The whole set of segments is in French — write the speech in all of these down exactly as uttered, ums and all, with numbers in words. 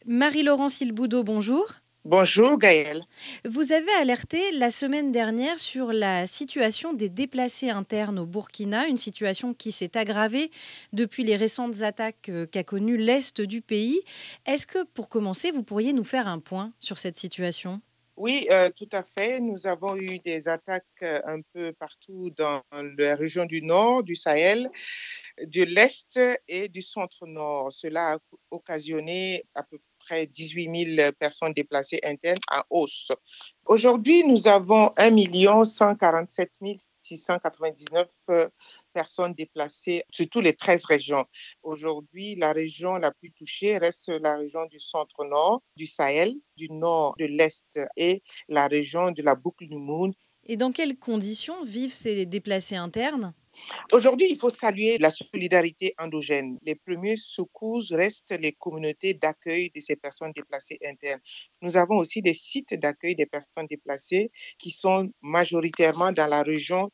Marie-Laurence Ilboudo, bonjour. Bonjour Gaëlle. Vous avez alerté la semaine dernière sur la situation des déplacés internes au Burkina, une situation qui s'est aggravée depuis les récentes attaques euh, qu'a connues l'Est du pays. Est-ce que, pour commencer, vous pourriez nous faire un point sur cette situation ? Oui, euh, tout à fait. Nous avons eu des attaques euh, un peu partout dans la région du Nord, du Sahel, de l'Est et du Centre-Nord. Cela a occasionné à peu près dix-huit mille personnes déplacées internes en hausse. Aujourd'hui, nous avons un million cent quarante-sept mille six cent quatre-vingt-dix-neuf personnes déplacées sur toutes les treize régions. Aujourd'hui, la région la plus touchée reste la région du centre-nord, du Sahel, du nord, de l'Est et la région de la boucle du Moun. Et dans quelles conditions vivent ces déplacés internes ? Aujourd'hui, il faut saluer la solidarité endogène. Les premiers secours restent les communautés d'accueil de ces personnes déplacées internes. Nous avons aussi des sites d'accueil des personnes déplacées qui sont majoritairement dans la région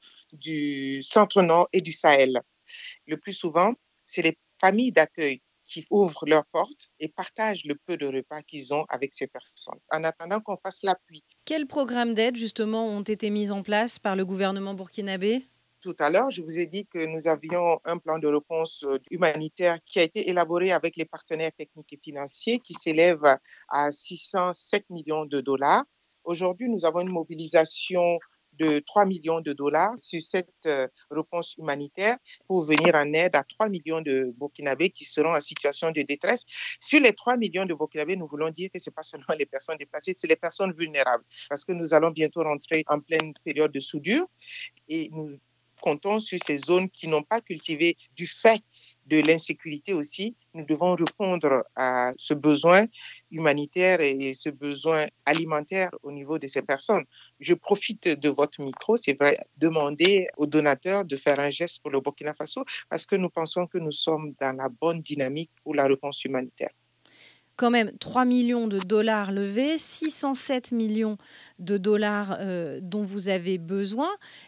du centre-nord et du Sahel. Le plus souvent, c'est les familles d'accueil qui ouvrent leurs portes et partagent le peu de repas qu'ils ont avec ces personnes, en attendant qu'on fasse l'appui. Quels programmes d'aide, justement, ont été mis en place par le gouvernement burkinabé ? Tout à l'heure, je vous ai dit que nous avions un plan de réponse humanitaire qui a été élaboré avec les partenaires techniques et financiers qui s'élève à six cent sept millions de dollars. Aujourd'hui, nous avons une mobilisation de trois millions de dollars sur cette réponse humanitaire pour venir en aide à trois millions de Burkinabés qui seront en situation de détresse. Sur les trois millions de Burkinabés, nous voulons dire que ce n'est pas seulement les personnes déplacées, c'est les personnes vulnérables parce que nous allons bientôt rentrer en pleine période de soudure et nous comptons sur ces zones qui n'ont pas cultivé du fait de l'insécurité aussi. Nous devons répondre à ce besoin humanitaire et ce besoin alimentaire au niveau de ces personnes. Je profite de votre micro, c'est vrai, demander aux donateurs de faire un geste pour le Burkina Faso parce que nous pensons que nous sommes dans la bonne dynamique pour la réponse humanitaire. Quand même trois millions de dollars levés, six cent sept millions de dollars euh, dont vous avez besoin.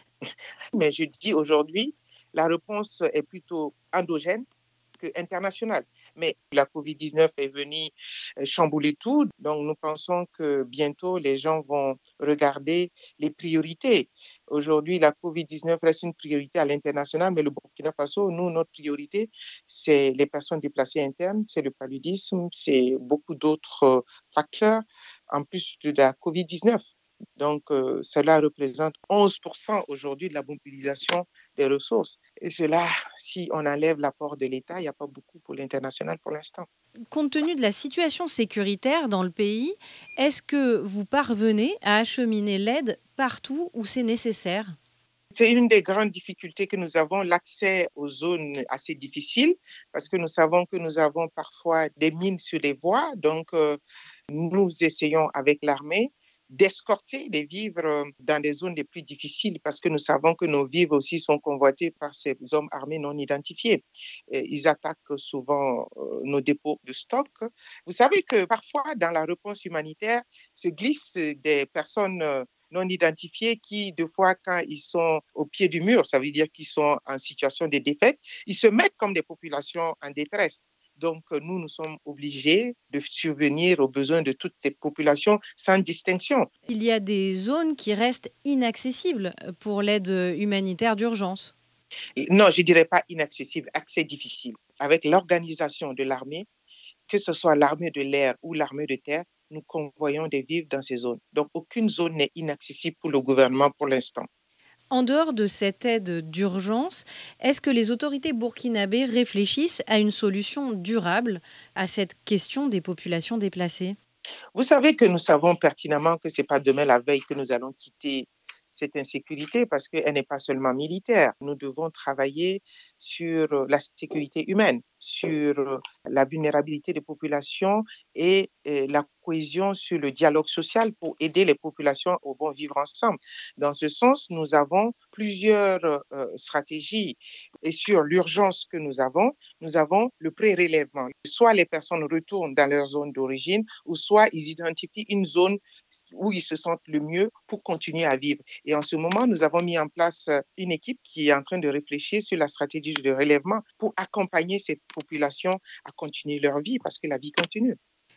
Mais je dis aujourd'hui, la réponse est plutôt endogène qu'internationale. Mais la covid dix-neuf est venue chambouler tout. Donc, nous pensons que bientôt, les gens vont regarder les priorités. Aujourd'hui, la covid dix-neuf reste une priorité à l'international, mais le Burkina Faso, nous, notre priorité, c'est les personnes déplacées internes, c'est le paludisme, c'est beaucoup d'autres facteurs en plus de la covid dix-neuf. Donc, euh, cela représente onze pour cent aujourd'hui de la mobilisation des ressources. Et cela, si on enlève l'apport de l'État, il n'y a pas beaucoup pour l'international pour l'instant. Compte tenu de la situation sécuritaire dans le pays, est-ce que vous parvenez à acheminer l'aide partout où c'est nécessaire ? C'est une des grandes difficultés que nous avons, l'accès aux zones assez difficiles, parce que nous savons que nous avons parfois des mines sur les voies. Donc, euh, nous essayons avec l'armée d'escorter les vivres dans des zones les plus difficiles parce que nous savons que nos vivres aussi sont convoités par ces hommes armés non identifiés. Et ils attaquent souvent euh, nos dépôts de stock. Vous savez que parfois, dans la réponse humanitaire, se glissent des personnes euh, non identifiés qui, deux fois, quand ils sont au pied du mur, ça veut dire qu'ils sont en situation de défaite, ils se mettent comme des populations en détresse. Donc, nous, nous sommes obligés de subvenir aux besoins de toutes les populations sans distinction. Il y a des zones qui restent inaccessibles pour l'aide humanitaire d'urgence. Non, je ne dirais pas inaccessible, accès difficile. Avec l'organisation de l'armée, que ce soit l'armée de l'air ou l'armée de terre, nous convoyons des vivres dans ces zones. Donc, aucune zone n'est inaccessible pour le gouvernement pour l'instant. En dehors de cette aide d'urgence, est-ce que les autorités burkinabées réfléchissent à une solution durable à cette question des populations déplacées ? Vous savez que nous savons pertinemment que ce n'est pas demain la veille que nous allons quitter cette insécurité parce qu'elle n'est pas seulement militaire. Nous devons travailler sur la sécurité humaine, sur la vulnérabilité des populations et la cohésion sur le dialogue social pour aider les populations au bon vivre ensemble. Dans ce sens, nous avons plusieurs euh, stratégies. Et sur l'urgence que nous avons, nous avons le pré-relèvement. Soit les personnes retournent dans leur zone d'origine, ou soit ils identifient une zone où ils se sentent le mieux pour continuer à vivre. Et en ce moment, nous avons mis en place une équipe qui est en train de réfléchir sur la stratégie de relèvement pour accompagner ces populations à continuer leur vie parce que la vie continue.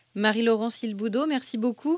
Marie-Laurence Silboudot, merci beaucoup.